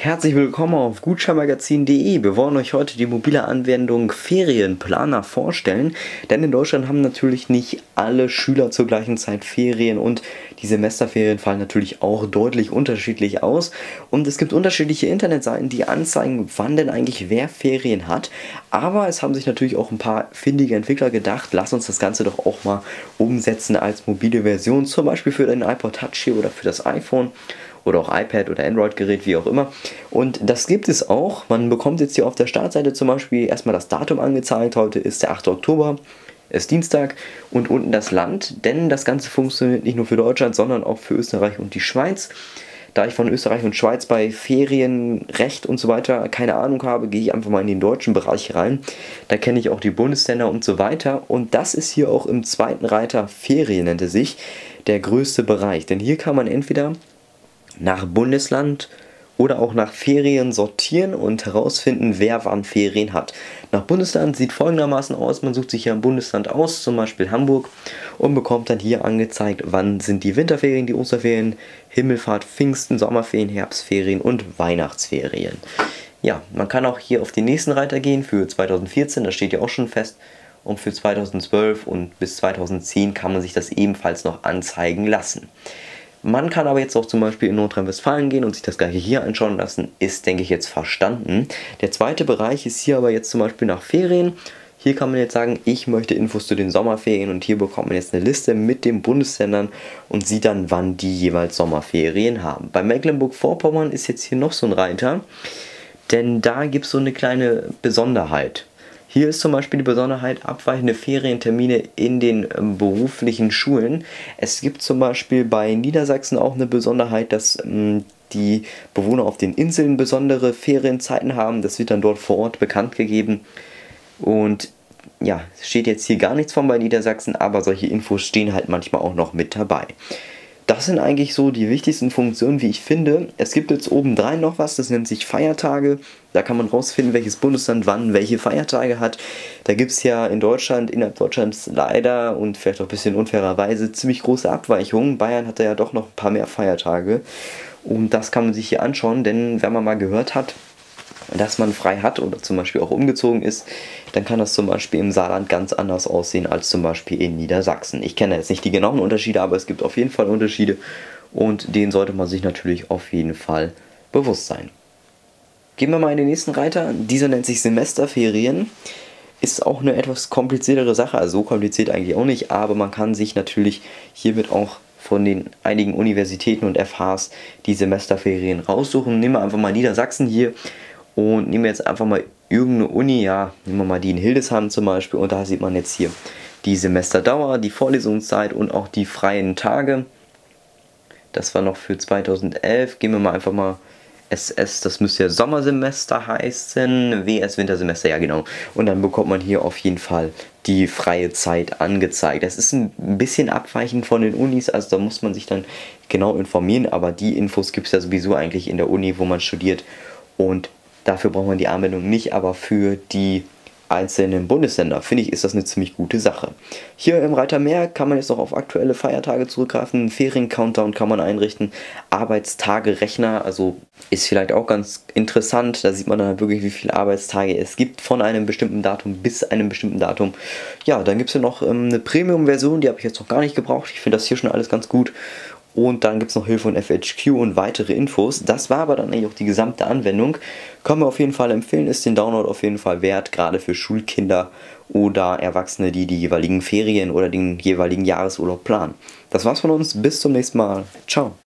Herzlich willkommen auf gutscheinmagazin.de. Wir wollen euch heute die mobile Anwendung Ferienplaner vorstellen, denn in Deutschland haben natürlich nicht alle Schüler zur gleichen Zeit Ferien und die Semesterferien fallen natürlich auch deutlich unterschiedlich aus und es gibt unterschiedliche Internetseiten, die anzeigen, wann denn eigentlich wer Ferien hat, aber es haben sich natürlich auch ein paar findige Entwickler gedacht, lass uns das Ganze doch auch mal umsetzen als mobile Version, zum Beispiel für den iPod Touch hier oder für das iPhone oder auch iPad oder Android-Gerät, wie auch immer. Und das gibt es auch. Man bekommt jetzt hier auf der Startseite zum Beispiel erstmal das Datum angezeigt. Heute ist der 8. Oktober, ist Dienstag und unten das Land, denn das Ganze funktioniert nicht nur für Deutschland, sondern auch für Österreich und die Schweiz. Da ich von Österreich und Schweiz bei Ferienrecht und so weiter keine Ahnung habe, gehe ich einfach mal in den deutschen Bereich rein. Da kenne ich auch die Bundesländer und so weiter. Und das ist hier auch im zweiten Reiter Ferien, nennt es sich, der größte Bereich. Denn hier kann man entweder nach Bundesland oder auch nach Ferien sortieren und herausfinden, wer wann Ferien hat. Nach Bundesland sieht folgendermaßen aus: Man sucht sich hier ein Bundesland aus, zum Beispiel Hamburg, und bekommt dann hier angezeigt, wann sind die Winterferien, die Osterferien, Himmelfahrt, Pfingsten, Sommerferien, Herbstferien und Weihnachtsferien. Ja, man kann auch hier auf den nächsten Reiter gehen für 2014, das steht ja auch schon fest. Und für 2012 und bis 2010 kann man sich das ebenfalls noch anzeigen lassen. Man kann aber jetzt auch zum Beispiel in Nordrhein-Westfalen gehen und sich das gleiche hier anschauen lassen, ist, denke ich, jetzt verstanden. Der zweite Bereich ist hier aber jetzt zum Beispiel nach Ferien. Hier kann man jetzt sagen, ich möchte Infos zu den Sommerferien, und hier bekommt man jetzt eine Liste mit den Bundesländern und sieht dann, wann die jeweils Sommerferien haben. Bei Mecklenburg-Vorpommern ist jetzt hier noch so ein Reiter, denn da gibt es so eine kleine Besonderheit. Hier ist zum Beispiel die Besonderheit abweichende Ferientermine in den beruflichen Schulen. Es gibt zum Beispiel bei Niedersachsen auch eine Besonderheit, dass die Bewohner auf den Inseln besondere Ferienzeiten haben. Das wird dann dort vor Ort bekannt gegeben. Und ja, steht jetzt hier gar nichts von bei Niedersachsen, aber solche Infos stehen halt manchmal auch noch mit dabei. Das sind eigentlich so die wichtigsten Funktionen, wie ich finde. Es gibt jetzt obendrein noch was, das nennt sich Feiertage. Da kann man rausfinden, welches Bundesland wann welche Feiertage hat. Da gibt es ja in Deutschland, innerhalb Deutschlands leider und vielleicht auch ein bisschen unfairerweise ziemlich große Abweichungen. Bayern hat ja doch noch ein paar mehr Feiertage. Und das kann man sich hier anschauen, denn wenn man mal gehört hat, dass man frei hat oder zum Beispiel auch umgezogen ist, dann kann das zum Beispiel im Saarland ganz anders aussehen als zum Beispiel in Niedersachsen. Ich kenne jetzt nicht die genauen Unterschiede, aber es gibt auf jeden Fall Unterschiede und denen sollte man sich natürlich auf jeden Fall bewusst sein. Gehen wir mal in den nächsten Reiter. Dieser nennt sich Semesterferien. Ist auch eine etwas kompliziertere Sache, also so kompliziert eigentlich auch nicht, aber man kann sich natürlich hiermit auch von den einigen Universitäten und FHs die Semesterferien raussuchen. Nehmen wir einfach mal Niedersachsen hier. Und nehmen wir jetzt einfach mal irgendeine Uni, ja, nehmen wir mal die in Hildesheim zum Beispiel, und da sieht man jetzt hier die Semesterdauer, die Vorlesungszeit und auch die freien Tage. Das war noch für 2011. Gehen wir mal einfach mal SS, das müsste ja Sommersemester heißen, WS Wintersemester, ja genau. Und dann bekommt man hier auf jeden Fall die freie Zeit angezeigt. Das ist ein bisschen abweichend von den Unis, also da muss man sich dann genau informieren, aber die Infos gibt es ja sowieso eigentlich in der Uni, wo man studiert, und dafür braucht man die Anwendung nicht, aber für die einzelnen Bundesländer, finde ich, ist das eine ziemlich gute Sache. Hier im Reiter Mehr kann man jetzt noch auf aktuelle Feiertage zurückgreifen, Ferien-Countdown kann man einrichten, Arbeitstage-Rechner, also ist vielleicht auch ganz interessant, da sieht man dann wirklich, wie viele Arbeitstage es gibt von einem bestimmten Datum bis einem bestimmten Datum. Ja, dann gibt es ja noch eine Premium-Version, die habe ich jetzt noch gar nicht gebraucht, ich finde das hier schon alles ganz gut. Und dann gibt es noch Hilfe und FHQ und weitere Infos. Das war aber dann eigentlich auch die gesamte Anwendung. Kann man auf jeden Fall empfehlen, ist den Download auf jeden Fall wert, gerade für Schulkinder oder Erwachsene, die die jeweiligen Ferien oder den jeweiligen Jahresurlaub planen. Das war's von uns, bis zum nächsten Mal. Ciao.